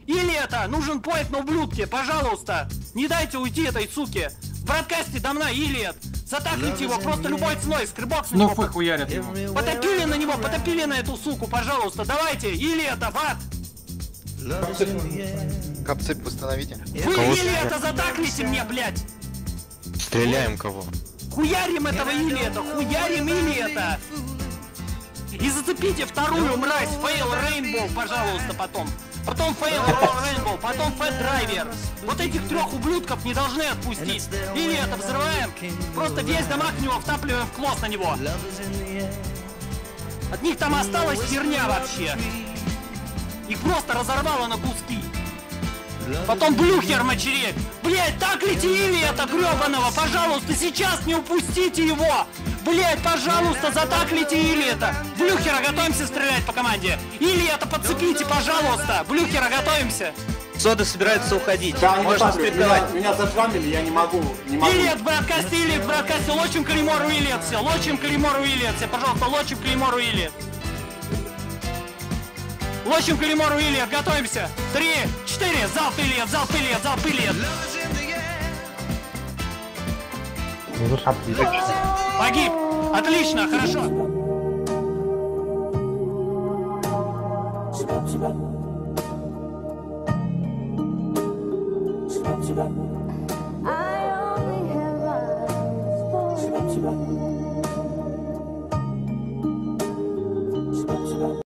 Или это, нужен поэт на ублюдке, пожалуйста. Не дайте уйти этой суке. В бродкасте давно Илиет. Затакните его просто любой ценой, скребокс на него. Ну хуярят его. Потопили на него, потопили на эту суку, пожалуйста. Давайте, Илиета, в ад. Капцеп установите. Вы Илиета затаклите мне, блядь. Стреляем кого? Хуярим этого Илиета, хуярим Илиета. И зацепите вторую мразь, Фейл Рейнбоу, пожалуйста, потом. Потом Фейл Рейнбоу, потом Фэт Драйвер. Вот этих трех ублюдков не должны отпустить. Или это взрываем, просто весь дамаг в него втапливаем в клосс на него. От них там осталась херня вообще. Их просто разорвало на куски. Потом Блюхер мочереть. Блять, так летели это гребаного, пожалуйста, сейчас не упустите его. Блять, пожалуйста, затаклите или это. Блюхера, готовимся стрелять по команде. Или это подцепите, пожалуйста. Блюхера, готовимся. Сода собирается уходить. Да, можно стартовать. Меня зажамили, я не могу. Илет, браткасте, Илет, браткасте, лочим Калимору Илет все, лочим Калимору Илет все, пожалуйста, лочим Калимору Илет. Лочим Калимору Илет, готовимся. 3, 4, залп Илет, залп Илет, залп Илет. Погиб. Отлично, хорошо. Тебя.